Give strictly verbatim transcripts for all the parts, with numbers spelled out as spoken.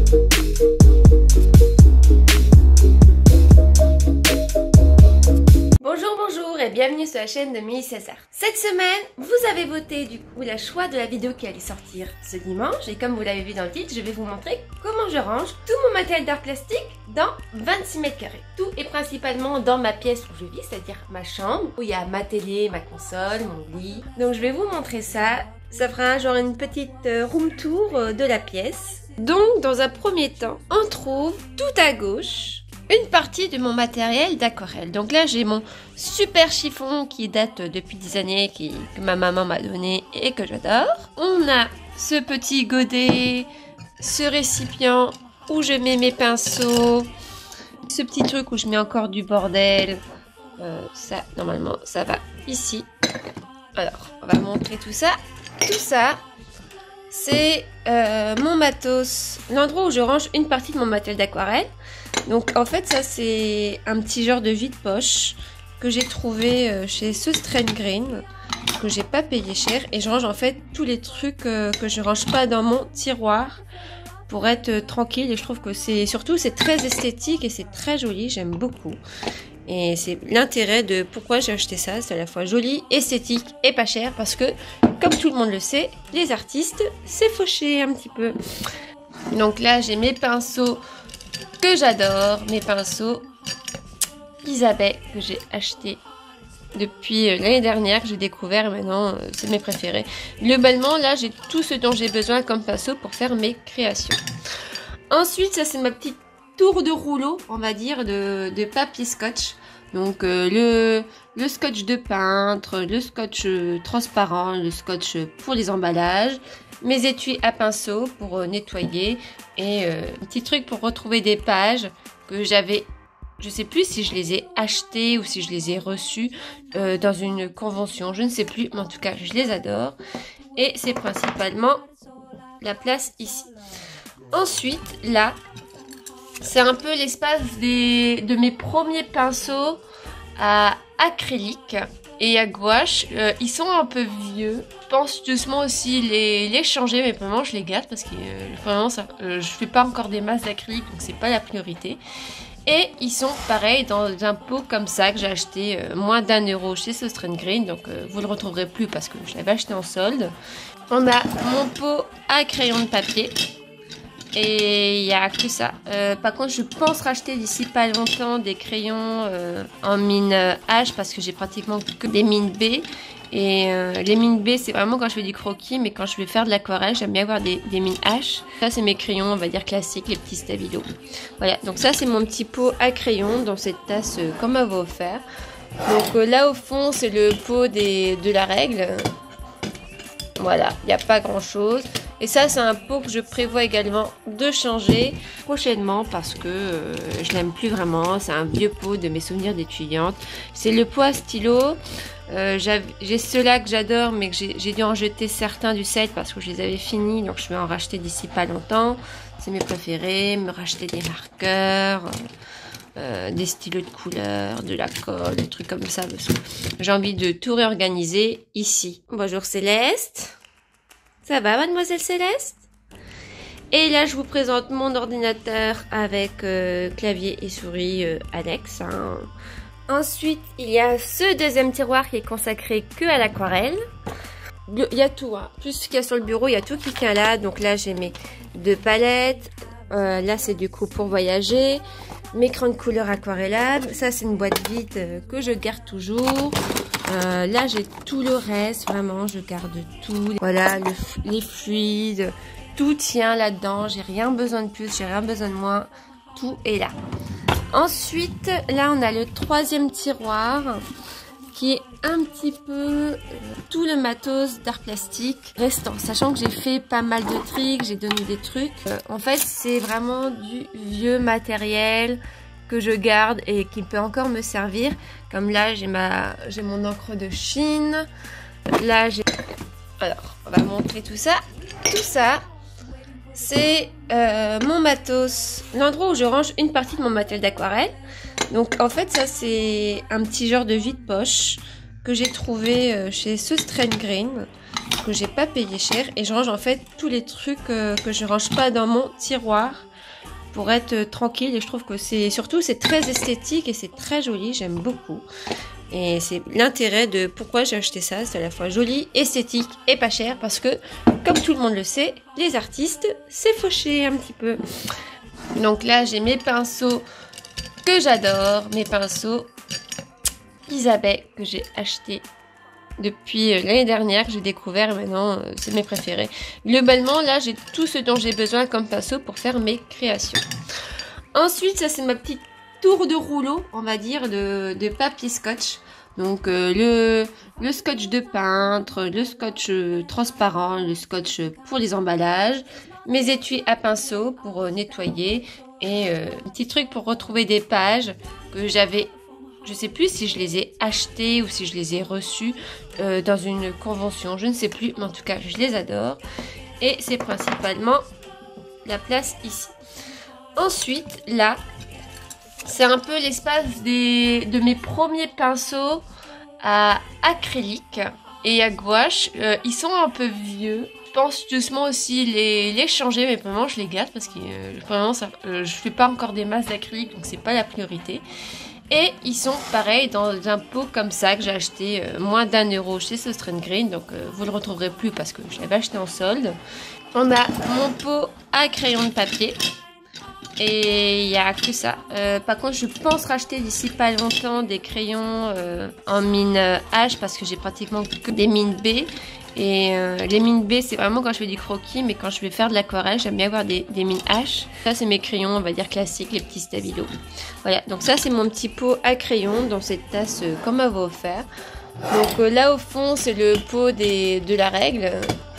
Bonjour, bonjour et bienvenue sur la chaîne de Mélissa Sarr. Cette semaine, vous avez voté du coup la choix de la vidéo qui allait sortir ce dimanche et comme vous l'avez vu dans le titre, je vais vous montrer comment je range tout mon matériel d'art plastique dans vingt-six mètres carrés. Tout est principalement dans ma pièce où je vis, c'est-à-dire ma chambre, où il y a ma télé, ma console, mon lit. Donc je vais vous montrer ça. Ça fera genre une petite room tour de la pièce. Donc dans un premier temps, on trouve tout à gauche une partie de mon matériel d'aquarelle. Donc là, j'ai mon super chiffon qui date depuis des années, qui, que ma maman m'a donné et que j'adore. On a ce petit godet, ce récipient où je mets mes pinceaux, ce petit truc où je mets encore du bordel. Euh, ça, normalement, ça va ici. Alors, on va montrer tout ça. Tout ça, c'est euh, mon matos, l'endroit où je range une partie de mon matériel d'aquarelle. Donc en fait ça c'est un petit genre de vide-poche que j'ai trouvé chez Southern Green, que j'ai pas payé cher, et je range en fait tous les trucs euh, que je range pas dans mon tiroir pour être euh, tranquille, et je trouve que c'est surtout c'est très esthétique et c'est très joli, j'aime beaucoup. Et c'est l'intérêt de pourquoi j'ai acheté ça, c'est à la fois joli, esthétique et pas cher, parce que comme tout le monde le sait, les artistes c'est fauché un petit peu. Donc là j'ai mes pinceaux que j'adore, mes pinceaux Isabelle que j'ai acheté depuis l'année dernière, que j'ai découvert et maintenant c'est mes préférés. Globalement là j'ai tout ce dont j'ai besoin comme pinceau pour faire mes créations. Ensuite ça c'est ma petite tour de rouleau on va dire de, de papier scotch. Donc euh, le, le scotch de peintre, le scotch transparent, le scotch pour les emballages, mes étuis à pinceau pour euh, nettoyer et euh, un petit truc pour retrouver des pages que j'avais, je sais plus si je les ai achetées ou si je les ai reçues euh, dans une convention, je ne sais plus, mais en tout cas je les adore. Et c'est principalement la place ici. Ensuite là, c'est un peu l'espace des de mes premiers pinceaux à acrylique et à gouache. Euh, ils sont un peu vieux. Je pense doucement aussi les, les changer, mais pour le moment je les garde parce que euh, vraiment ça, euh, je fais pas encore des masses d'acrylique, donc c'est pas la priorité. Et ils sont pareil dans un pot comme ça que j'ai acheté euh, moins d'un euro chez Southern Green, donc euh, vous le retrouverez plus parce que je l'avais acheté en solde. On a mon pot à crayon de papier. Et il n'y a que ça. Euh, par contre, je pense racheter d'ici pas longtemps des crayons euh, en mine H parce que j'ai pratiquement que des mines B. Et euh, les mines B, c'est vraiment quand je fais du croquis, mais quand je vais faire de l'aquarelle, j'aime bien avoir des, des mines H. Ça, c'est mes crayons, on va dire classiques, les petits Stabilo. Voilà, donc ça, c'est mon petit pot à crayon dans cette tasse euh, qu'on m'avait offert. Donc euh, là, au fond, c'est le pot des, de la règle. Voilà, il n'y a pas grand chose. Et ça, c'est un pot que je prévois également de changer prochainement parce que euh, je l'aime plus vraiment. C'est un vieux pot de mes souvenirs d'étudiante. C'est le pot à stylo. Euh, j'ai ceux-là que j'adore, mais que j'ai dû en jeter certains du set parce que je les avais finis. Donc, je vais en racheter d'ici pas longtemps. C'est mes préférés. Me racheter des marqueurs, euh, des stylos de couleur, de la colle, des trucs comme ça. J'ai envie de tout réorganiser ici. Bonjour Céleste. Ça va, mademoiselle Céleste? Et là, je vous présente mon ordinateur avec euh, clavier et souris euh, annexe. Hein. Ensuite, il y a ce deuxième tiroir qui est consacré que à l'aquarelle. Il y a tout, hein. Tout ce qu'il y a sur le bureau, il y a tout qui tient là. Donc là, j'ai mes deux palettes. Euh, là, c'est du coup pour voyager. Mes crayons de couleur aquarellables. Ça, c'est une boîte vide euh, que je garde toujours. Euh, là j'ai tout le reste, vraiment je garde tout, voilà le, les fluides, tout tient là-dedans, j'ai rien besoin de plus, j'ai rien besoin de moins, tout est là. Ensuite là on a le troisième tiroir qui est un petit peu euh, tout le matos d'art plastique restant, sachant que j'ai fait pas mal de tricks, j'ai donné des trucs. Euh, en fait c'est vraiment du vieux matériel que je garde et qui peut encore me servir. Comme là, j'ai ma, j'ai mon encre de Chine. Là, j'ai... Alors, on va montrer tout ça. Tout ça, c'est euh, mon matos. L'endroit où je range une partie de mon matériel d'aquarelle. Donc, en fait, ça, c'est un petit genre de vide-poche que j'ai trouvé chez Southern Green, que j'ai pas payé cher. Et je range en fait tous les trucs euh, que je range pas dans mon tiroir pour être tranquille. Et je trouve que c'est surtout c'est très esthétique et c'est très joli. J'aime beaucoup. Et c'est l'intérêt de pourquoi j'ai acheté ça. C'est à la fois joli, esthétique et pas cher. Parce que, comme tout le monde le sait, les artistes, c'est fauché un petit peu. Donc là, j'ai mes pinceaux que j'adore. Mes pinceaux Isabelle que j'ai achetés depuis l'année dernière, que j'ai découvert. Et maintenant, c'est mes préférés. Globalement, là, j'ai tout ce dont j'ai besoin comme pinceau pour faire mes créations. Ensuite, ça, c'est ma petite tour de rouleau, on va dire, de, de papier scotch. Donc euh, le, le scotch de peintre, le scotch euh, transparent, le scotch pour les emballages, mes étuis à pinceau pour euh, nettoyer et euh, un petit truc pour retrouver des pages que j'avais, je sais plus si je les ai achetées ou si je les ai reçues euh, dans une convention, je ne sais plus, mais en tout cas je les adore. Et c'est principalement la place ici. Ensuite, là, c'est un peu l'espace des de mes premiers pinceaux à acrylique et à gouache. Euh, ils sont un peu vieux. Je pense doucement aussi les, les changer, mais pour le moment je les garde parce que euh, pour le moment, ça, euh, je fais pas encore des masses d'acrylique, donc c'est pas la priorité. Et ils sont pareil dans un pot comme ça que j'ai acheté euh, moins d'un euro chez Southern Green, donc euh, vous le retrouverez plus parce que je l'avais acheté en solde. On a mon pot à crayon de papier. Et il n'y a que ça. Euh, par contre, je pense racheter d'ici pas longtemps des crayons euh, en mine H parce que j'ai pratiquement que des mines B. Et euh, les mines B, c'est vraiment quand je fais du croquis, mais quand je vais faire de l'aquarelle, j'aime bien avoir des, des mines H. Ça, c'est mes crayons, on va dire classiques, les petits Stabilo. Voilà, donc ça, c'est mon petit pot à crayon dans cette tasse euh, qu'on m'avait offert. Donc euh, là, au fond, c'est le pot des, de la règle.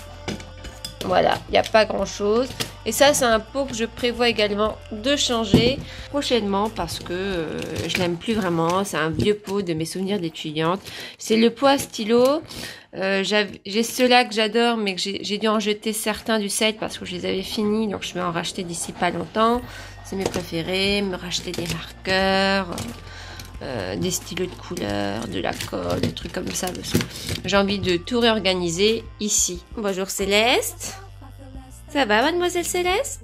Voilà, il n'y a pas grand chose. Et ça, c'est un pot que je prévois également de changer prochainement parce que euh, je l'aime plus vraiment. C'est un vieux pot de mes souvenirs d'étudiante. C'est le pot à stylo. Euh, j'ai ceux-là que j'adore, mais que j'ai dû en jeter certains du set parce que je les avais finis. Donc, je vais en racheter d'ici pas longtemps. C'est mes préférés. Me racheter des marqueurs, euh, des stylos de couleur, de la colle, des trucs comme ça. J'ai envie de tout réorganiser ici. Bonjour Céleste. Ça va, mademoiselle Céleste?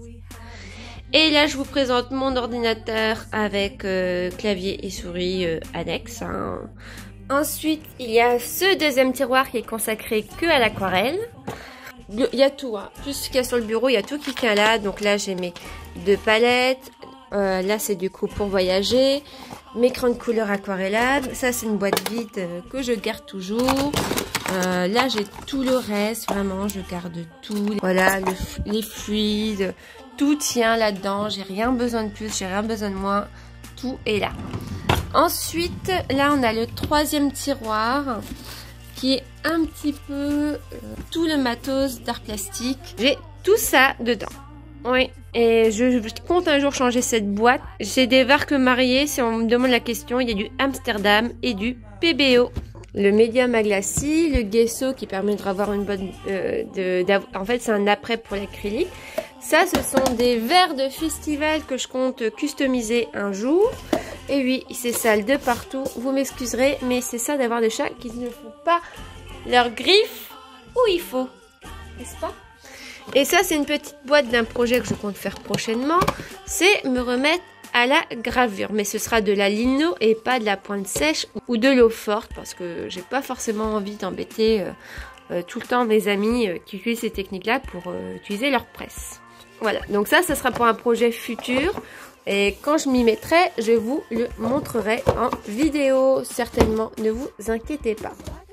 Et là, je vous présente mon ordinateur avec euh, clavier et souris euh, annexe. Hein. Ensuite, il y a ce deuxième tiroir qui est consacré que à l'aquarelle. Il y a tout, hein. Tout ce qu'il y a sur le bureau, il y a tout qui tient là. Donc là, j'ai mes deux palettes. Euh, là, c'est du coup pour voyager. Mes crayons de couleur aquarellables. Ça, c'est une boîte vide euh, que je garde toujours. Euh, là, j'ai tout le reste. Vraiment, je garde tout. Voilà, le, les fluides. Tout tient là-dedans. J'ai rien besoin de plus. J'ai rien besoin de moins. Tout est là. Ensuite, là, on a le troisième tiroir qui est un petit peu euh, tout le matos d'art plastique. J'ai tout ça dedans. Oui, et je, je compte un jour changer cette boîte. J'ai des Varques mariées, si on me demande la question, il y a du Amsterdam et du P B O. Le médium à glacis, le gesso qui permet d'avoir une bonne... Euh, de, en fait, c'est un après pour l'acrylique. Ça, ce sont des verres de festival que je compte customiser un jour. Et oui, c'est sale de partout. Vous m'excuserez, mais c'est ça d'avoir des chats qui ne font pas leurs griffes où il faut. N'est-ce pas? Et ça, c'est une petite boîte d'un projet que je compte faire prochainement. C'est me remettre à la gravure. Mais ce sera de la lino et pas de la pointe sèche ou de l'eau forte. Parce que j'ai pas forcément envie d'embêter euh, euh, tout le temps mes amis euh, qui utilisent ces techniques-là pour euh, utiliser leur presse. Voilà, donc ça, ce sera pour un projet futur. Et quand je m'y mettrai, je vous le montrerai en vidéo, certainement, ne vous inquiétez pas.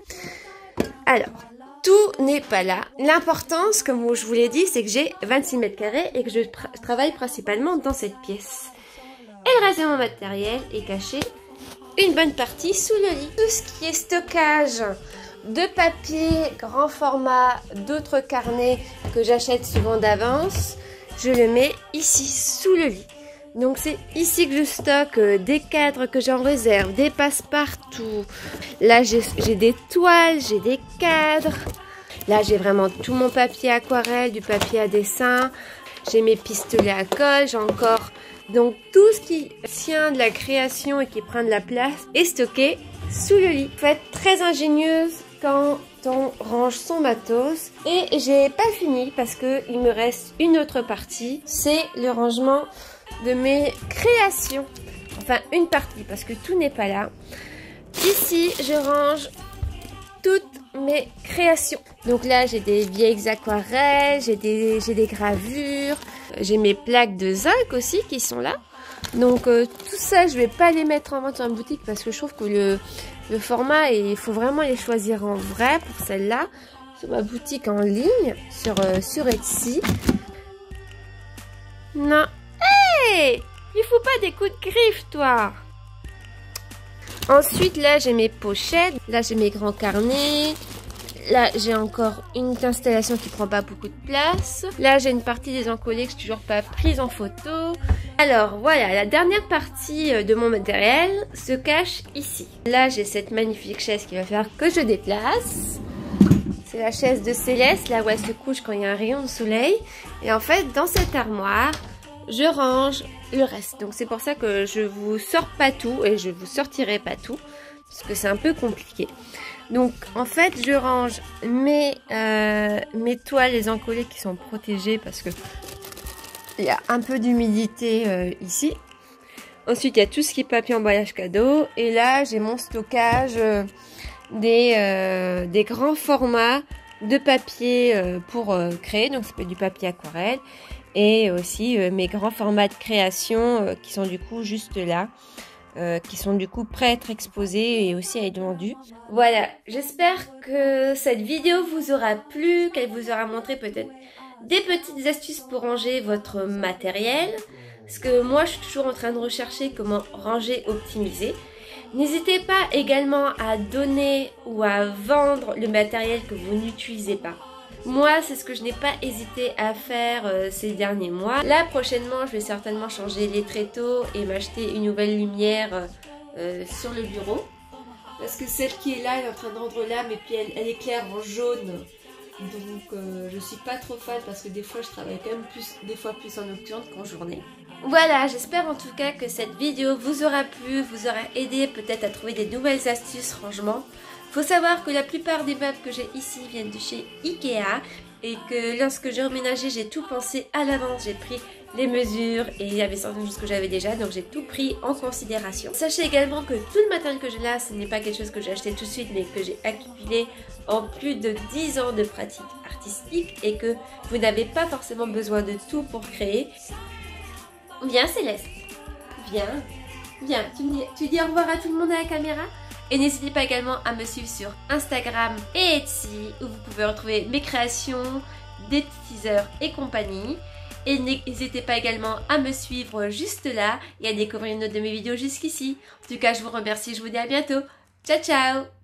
Alors, tout n'est pas là. L'importance, comme je vous l'ai dit, c'est que j'ai vingt-six mètres carrés et que je travaille principalement dans cette pièce. Et le reste de mon matériel est caché une bonne partie sous le lit. Tout ce qui est stockage de papier, grand format, d'autres carnets que j'achète souvent d'avance, je le mets ici, sous le lit. Donc c'est ici que je stocke euh, des cadres que j'ai en réserve, des passe-partout. Là j'ai des toiles, j'ai des cadres. Là j'ai vraiment tout mon papier aquarelle, du papier à dessin. J'ai mes pistolets à colle, j'ai encore... Donc tout ce qui tient de la création et qui prend de la place est stocké sous le lit. Faut être très ingénieuse quand on range son matos. Et j'ai pas fini parce que il me reste une autre partie. C'est le rangement de mes créations. Enfin, une partie, parce que tout n'est pas là. Ici, je range toutes mes créations. Donc là, j'ai des vieilles aquarelles, j'ai des, j'ai des gravures, j'ai mes plaques de zinc aussi qui sont là. Donc euh, tout ça, je vais pas les mettre en vente en boutique parce que je trouve que le, le format, il faut vraiment les choisir en vrai pour celle-là. Sur ma boutique en ligne, sur, euh, sur Etsy. Non. Hey! Il faut pas des coups de griffe, toi! Ensuite, là, j'ai mes pochettes. Là, j'ai mes grands carnets. Là, j'ai encore une installation qui prend pas beaucoup de place. Là, j'ai une partie des encollés que je n'ai toujours pas prise en photo. Alors, voilà, la dernière partie de mon matériel se cache ici. Là, j'ai cette magnifique chaise qui va faire que je déplace. C'est la chaise de Céleste, là où elle se couche quand il y a un rayon de soleil. Et en fait, dans cette armoire, je range le reste. Donc c'est pour ça que je vous sors pas tout et je vous sortirai pas tout parce que c'est un peu compliqué. Donc en fait je range mes, euh, mes toiles, les encollés qui sont protégés parce que il y a un peu d'humidité euh, ici. Ensuite il y a tout ce qui est papier emballage cadeau et là j'ai mon stockage euh, des, euh, des grands formats de papier euh, pour euh, créer. Donc ça peut être du papier aquarelle. Et aussi euh, mes grands formats de création euh, qui sont du coup juste là, euh, qui sont du coup prêts à être exposés et aussi à être vendus. Voilà, j'espère que cette vidéo vous aura plu, qu'elle vous aura montré peut-être des petites astuces pour ranger votre matériel. Parce que moi je suis toujours en train de rechercher comment ranger, optimiser. N'hésitez pas également à donner ou à vendre le matériel que vous n'utilisez pas. Moi, c'est ce que je n'ai pas hésité à faire euh, ces derniers mois. Là, prochainement, je vais certainement changer les tréteaux et m'acheter une nouvelle lumière euh, sur le bureau. Parce que celle qui est là, elle est en train de rendre l'âme et puis elle, elle éclaire en jaune. Donc, euh, je suis pas trop fan parce que des fois, je travaille quand même plus, des fois plus en nocturne qu'en journée. Voilà, j'espère en tout cas que cette vidéo vous aura plu, vous aura aidé peut-être à trouver des nouvelles astuces rangement. Faut savoir que la plupart des meubles que j'ai ici viennent de chez Ikea et que lorsque j'ai emménagé, j'ai tout pensé à l'avance. J'ai pris les mesures et il y avait certaines choses que j'avais déjà, donc j'ai tout pris en considération. Sachez également que tout le matériel que j'ai là, ce n'est pas quelque chose que j'ai acheté tout de suite, mais que j'ai accumulé en plus de dix ans de pratique artistique et que vous n'avez pas forcément besoin de tout pour créer. Viens Céleste, viens, viens, tu, me dis, tu dis au revoir à tout le monde à la caméra? Et n'hésitez pas également à me suivre sur Instagram et Etsy où vous pouvez retrouver mes créations, des teasers et compagnie. Et n'hésitez pas également à me suivre juste là et à découvrir une autre de mes vidéos jusqu'ici. En tout cas, je vous remercie, je vous dis à bientôt. Ciao, ciao!